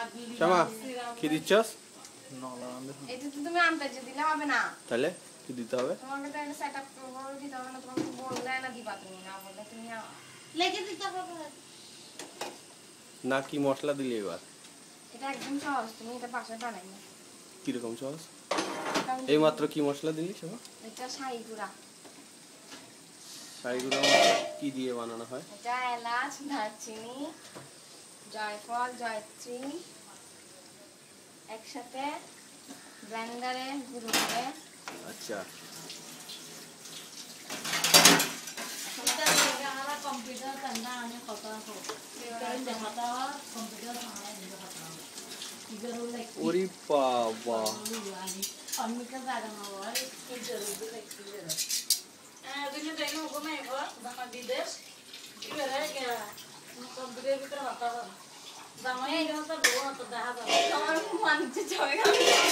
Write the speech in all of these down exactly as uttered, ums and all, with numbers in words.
শ্যামা কি দিচ্ছস? এটা তো তুমি আনতে দিলে হবে না। তাহলে কি দিতে হবে? তোমাকে তো এটা সেটআপ করে দিতে হবে না, তোমাকে বললে না দিবা, তুমি না বললে তুমি লেগে দিতে হবে না। কি মশলা দিলি এবার? এটা একদম সহজ, তুমি এটা বাসায় বানাই না। কি রকম সহজ? এই মাত্র কি মশলা দিলি শ্যামা? এটা শাহী গুঁড়া। শাহী গুঁড়া কি দিয়ে বানানো হয়? এটা এলাচ, দারচিনি, জয়ফল, জয়ত্রী একসাথে ব্লেন্ডারে গুঁড়ো করে। আচ্ছা, कंप्यूटर करना आने पता हो कहीं दिखाता हुआ कंप्यूटर हमारा नहीं दिखाता जरूर लाइक ओरी बाबा कंप्यूटर ज्यादा ना हुआ ये जरूर देखती है ए दिन देखो को मैं एक बार बाहर विदेश ये है क्या कंप्यूटर भीतर होता है जमाने में तो दो तो दहा তোমার মান যাবে না।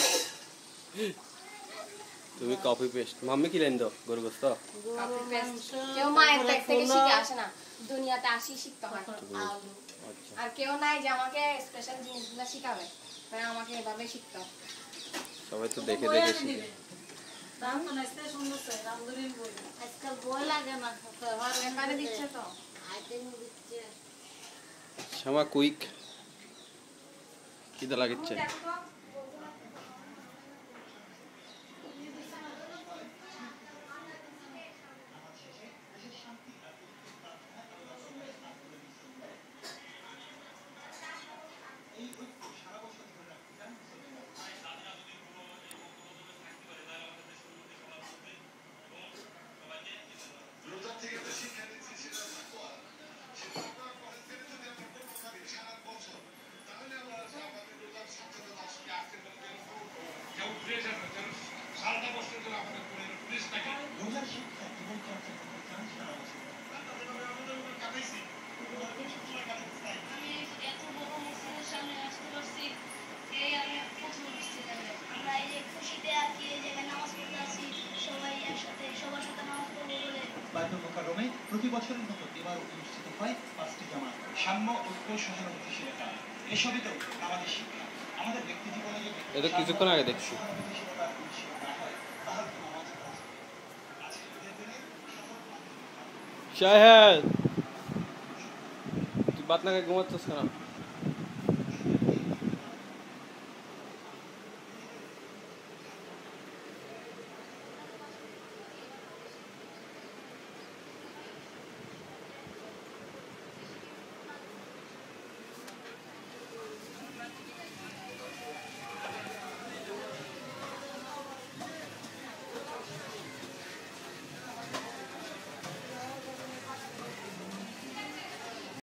তুমি কপি পেস্ট। মাম্মি কি লেন দাও? গরু গোস্ত কপি পেস্ট। কেউ মায়ের থেকে থেকে শিখে আসে না, দুনিয়াতে আসি শিখতে হয়। আর কেউ নাই যে আমাকে স্পেশাল জিনিসগুলো শিখাবে, তাই আমাকে এভাবে শিখতে হয়। সবাই তো দেখে দেখে শিখে। দাম তো নাইতে সুন্দর আছে, রামদুরিন বই আজকাল বই লাগে না, ব্যবহার এখানে দিচ্ছে তো আইটেম দিচ্ছে। শ্যামা কুইক কি দা লাগিচ্ছে? প্রতি বছরের মতো এবার অনুষ্ঠিত হয় পাঁচটি জামাত। সাম্য, ঐক্য, সহানুভূতি, সেবা এসবই তো আমাদের শিক্ষা। আমাদের ব্যক্তি জীবনে এটা কিছুক্ষণ আগে দেখছি। শাহেদ তুই বাত না ঘুমাচ্ছিস কেন?